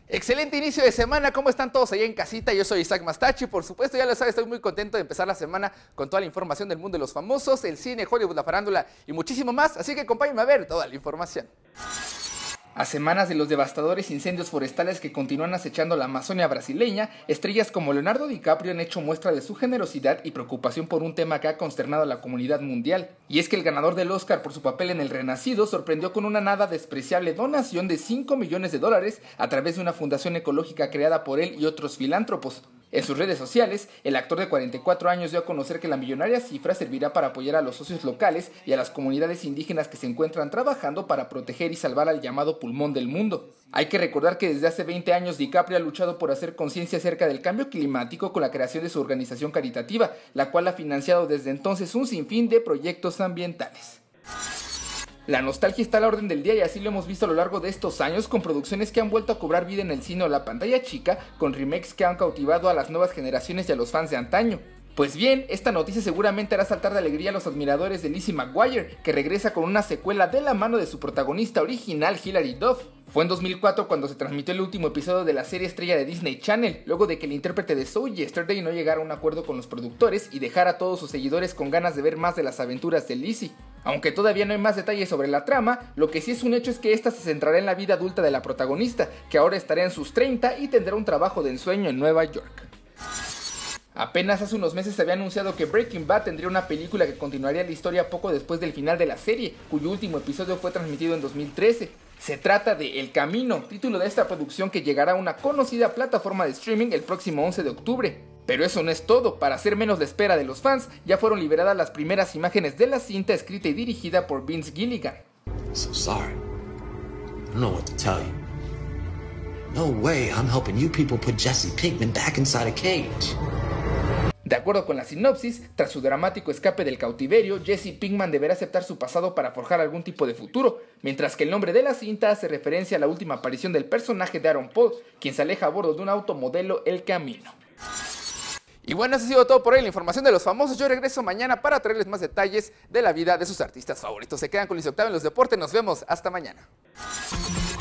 Excelente inicio de semana, ¿cómo están todos allá en casita? Yo soy Isaac Mastachi, por supuesto, ya lo sabes, estoy muy contento de empezar la semana con toda la información del mundo de los famosos, el cine, Hollywood, la farándula y muchísimo más, así que acompáñenme a ver toda la información. A semanas de los devastadores incendios forestales que continúan acechando la Amazonia brasileña, estrellas como Leonardo DiCaprio han hecho muestra de su generosidad y preocupación por un tema que ha consternado a la comunidad mundial. Y es que el ganador del Oscar por su papel en El Renacido sorprendió con una nada despreciable donación de $5 millones a través de una fundación ecológica creada por él y otros filántropos. En sus redes sociales, el actor de 44 años dio a conocer que la millonaria cifra servirá para apoyar a los socios locales y a las comunidades indígenas que se encuentran trabajando para proteger y salvar al llamado pulmón del mundo. Hay que recordar que desde hace 20 años DiCaprio ha luchado por hacer conciencia acerca del cambio climático con la creación de su organización caritativa, la cual ha financiado desde entonces un sinfín de proyectos ambientales. La nostalgia está a la orden del día y así lo hemos visto a lo largo de estos años con producciones que han vuelto a cobrar vida en el cine o la pantalla chica, con remakes que han cautivado a las nuevas generaciones y a los fans de antaño. Pues bien, esta noticia seguramente hará saltar de alegría a los admiradores de Lizzie McGuire, que regresa con una secuela de la mano de su protagonista original, Hilary Duff. Fue en 2004 cuando se transmitió el último episodio de la serie estrella de Disney Channel, luego de que el intérprete de So Yesterday no llegara a un acuerdo con los productores y dejara a todos sus seguidores con ganas de ver más de las aventuras de Lizzie. Aunque todavía no hay más detalles sobre la trama, lo que sí es un hecho es que esta se centrará en la vida adulta de la protagonista, que ahora estará en sus 30 y tendrá un trabajo de ensueño en Nueva York. Apenas hace unos meses se había anunciado que Breaking Bad tendría una película que continuaría la historia poco después del final de la serie, cuyo último episodio fue transmitido en 2013. Se trata de El Camino, título de esta producción que llegará a una conocida plataforma de streaming el próximo 11 de octubre. Pero eso no es todo, para hacer menos la espera de los fans, ya fueron liberadas las primeras imágenes de la cinta escrita y dirigida por Vince Gilligan. So sorry. I don't know what to tell you. No way I'm helping you people put Jesse Pinkman back inside a cage. De acuerdo con la sinopsis, tras su dramático escape del cautiverio, Jesse Pinkman deberá aceptar su pasado para forjar algún tipo de futuro, mientras que el nombre de la cinta hace referencia a la última aparición del personaje de Aaron Paul, quien se aleja a bordo de un automodelo El Camino. Y bueno, eso ha sido todo por hoy, la información de los famosos. Yo regreso mañana para traerles más detalles de la vida de sus artistas favoritos. Se quedan con Luis Octavio en los deportes, nos vemos hasta mañana.